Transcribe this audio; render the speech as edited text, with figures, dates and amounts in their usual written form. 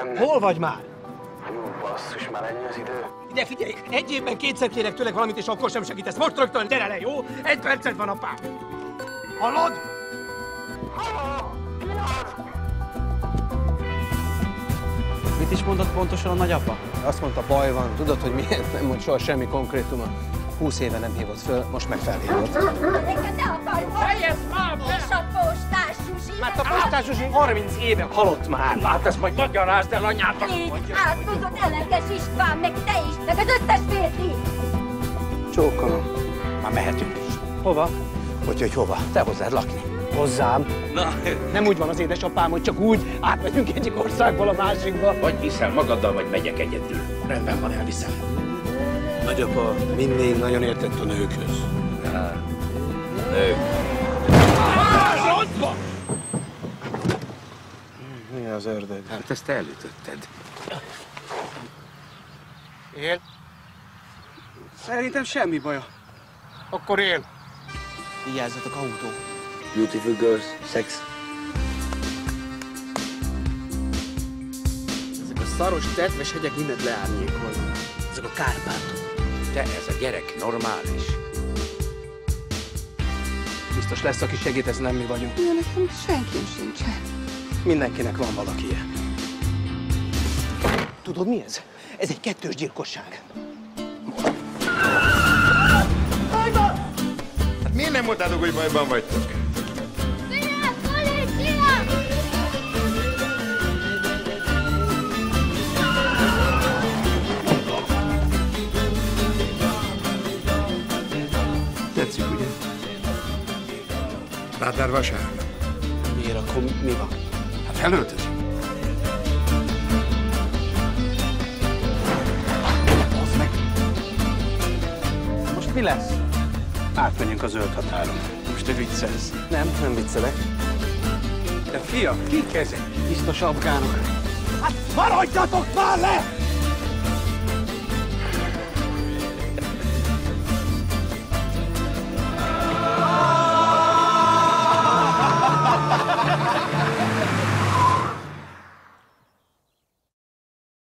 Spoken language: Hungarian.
benne. Hol vagy már? Jó, basszus, már ennyi az idő. Ide figyelj, egy évben kétszer kérek tőled valamit, és akkor sem segítesz. Most rögtön gyere le, jó? 1 perced van, apám. Hallod? Mit is mondott pontosan a nagyapa? Azt mondta, baj van. Tudod, hogy miért nem mond soha semmi konkrétumot? 20 éve nem hívott föl, most meg felhívott. Neked ne akarj! Fejezd már be! És a postás Zsuzsi! Mert a postás Zsuzsi 30 éve halott már. Hát ezt majd magyarázd el anyádnak. Így átkozott Elekes István, meg te is, meg az összes férfi! Csókolom. Már mehetünk is. Hova? Hogy hova? Te hozzád lakni. Hozzám. Na, Nem úgy van az édesapám, hogy csak úgy átmegyünk egyik országból a másikba. Vagy viszel magaddal, vagy megyek egyedül. rendben van, elviszem. Nagyapa mindig nagyon értett a nőkhöz. Nők. Roncba! Mi az ördög? Hát ezt elütötted. Él? Szerintem semmi baja. Akkor él. Vigyázzatok, autó. Beautiful girls, sex. Ezek a szaros tetves hegyek mindent leárnyékolnak. Ezek a Kárpátok. Te, ez a gyerek normális. Biztos lesz, aki segít, ez nem mi vagyunk. Ja, nekem senkim sincsen. Mindenkinek van valaki ilyen. Tudod mi ez? Ez egy kettős gyilkosság. Hát miért nem mondtátok, hogy bajban vagytok? Szia! Policia! Tetszik, ugye? Láttál vasárnap? Miért, akkor mi van? Hát felöltözik. Hozd meg! Most mi lesz? Átmenjünk a zöld határon. Most te viccelsz. Nem viccelek. De fia, kik ezek? Biztos afgánok. Hát maradjatok már le!